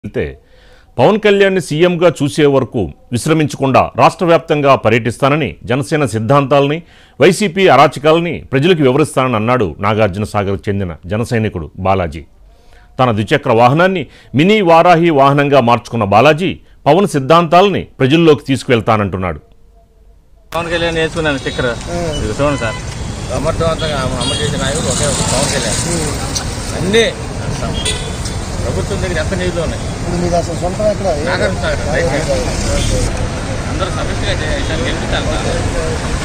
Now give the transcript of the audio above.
వెళ్తే పవన్ కళ్యాణ్ని సీఎంగా చూసే వరకు విశ్రమించకుండా రాష్ట్ర వ్యాప్తంగా పర్యటిస్తానని జనసేన సిద్ధాంతాలని వైసీపీ అరాచకాలని ప్రజలకు వివరిస్తానని అన్నాడు నాగార్జున సాగర్కు చెందిన జన సైనికుడు బాలాజీ. తన ద్విచక్ర వాహనాన్ని మినీ వారాహి వాహనంగా మార్చుకున్న బాలాజీ పవన్ సిద్ధాంతాలని ప్రజల్లోకి తీసుకువెళ్తానంటున్నాడు. పవన్ కళ్యాణ్ నేర్చుకున్నాను స్టిక్కర్ చూడండి సార్, సమర్థవంతంగా అమలు చేసిన నాయకుడు ఒకే పవన్ కళ్యాణ్. అన్నీ ప్రభుత్వం దగ్గర ఎంత నిధులు ఉన్నాయి, అందరూ సమస్యగా గెలిపించాలి సార్.